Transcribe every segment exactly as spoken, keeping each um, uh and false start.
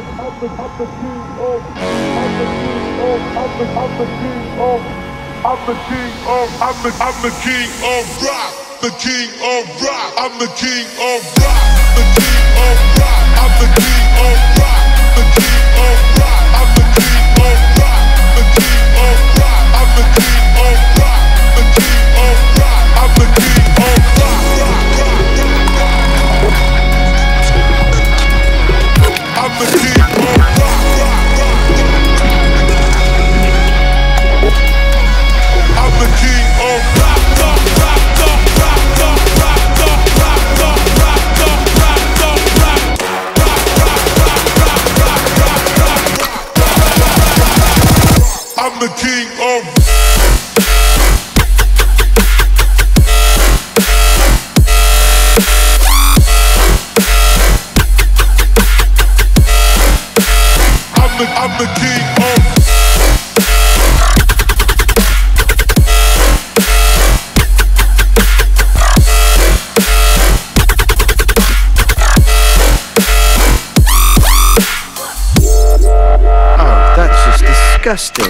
the king of rock, the king of rock. I'm the king of rock, the king of rock. I'm the king of rock, the king of rock. I'm the king of rock, the king of rock. I'm the king of rock, the king of rock. I'm the king of rock. I'm the king of rock. I'm the king of rock. I'm the king of I'm the I'm the king of Oh, that's just disgusting.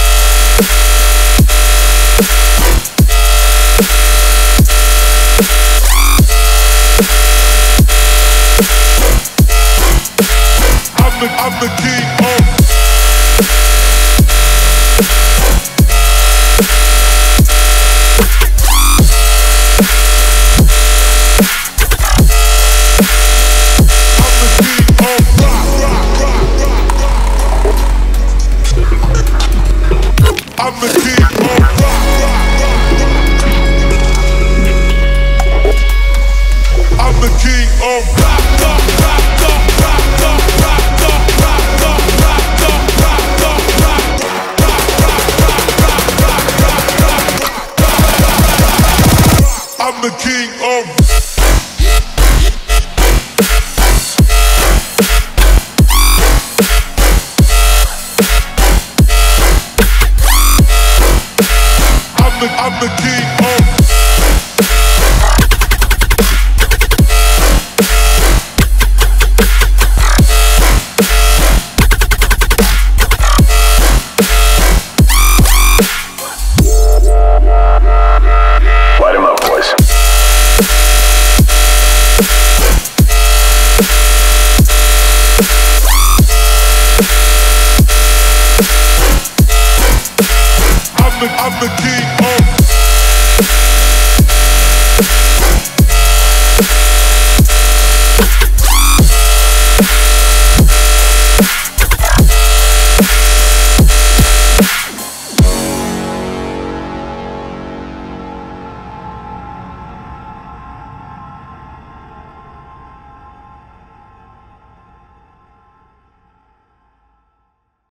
I'm the, I'm the king of I'm the king of rock. I'm the king of rock. I'm the king of I'm the, I'm the king.